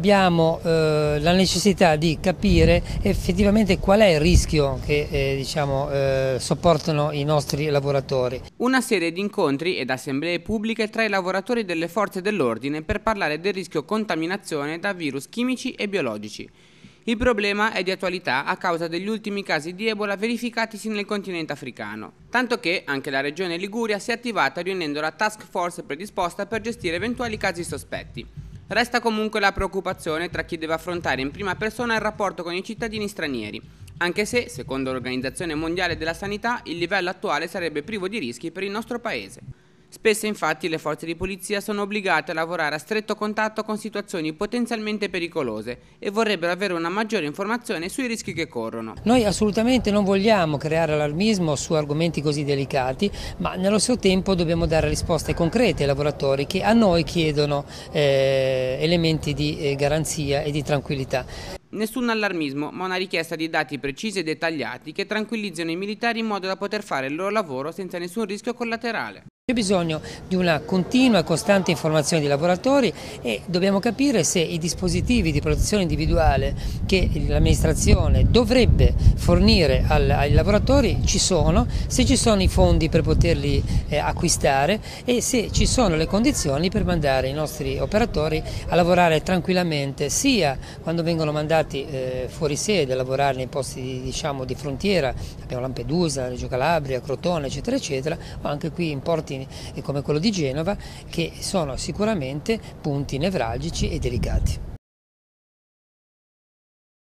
Abbiamo la necessità di capire effettivamente qual è il rischio che sopportano i nostri lavoratori. Una serie di incontri ed assemblee pubbliche tra i lavoratori delle forze dell'ordine per parlare del rischio contaminazione da virus chimici e biologici. Il problema è di attualità a causa degli ultimi casi di Ebola verificatisi nel continente africano, tanto che anche la regione Liguria si è attivata riunendo la task force predisposta per gestire eventuali casi sospetti. Resta comunque la preoccupazione tra chi deve affrontare in prima persona il rapporto con i cittadini stranieri, anche se, secondo l'Organizzazione Mondiale della Sanità, il livello attuale sarebbe privo di rischi per il nostro paese. Spesso infatti le forze di polizia sono obbligate a lavorare a stretto contatto con situazioni potenzialmente pericolose e vorrebbero avere una maggiore informazione sui rischi che corrono. Noi assolutamente non vogliamo creare allarmismo su argomenti così delicati, ma nello stesso tempo dobbiamo dare risposte concrete ai lavoratori che a noi chiedono elementi di garanzia e di tranquillità. Nessun allarmismo, ma una richiesta di dati precisi e dettagliati che tranquillizzino i militari in modo da poter fare il loro lavoro senza nessun rischio collaterale. C'è bisogno di una continua e costante informazione dei lavoratori e dobbiamo capire se i dispositivi di protezione individuale che l'amministrazione dovrebbe fornire ai lavoratori ci sono, se ci sono i fondi per poterli acquistare e se ci sono le condizioni per mandare i nostri operatori a lavorare tranquillamente, sia quando vengono mandati fuori sede a lavorare nei posti di frontiera, abbiamo Lampedusa, Reggio Calabria, Crotone eccetera eccetera, o anche qui in porti come quello di Genova, che sono sicuramente punti nevralgici e delicati.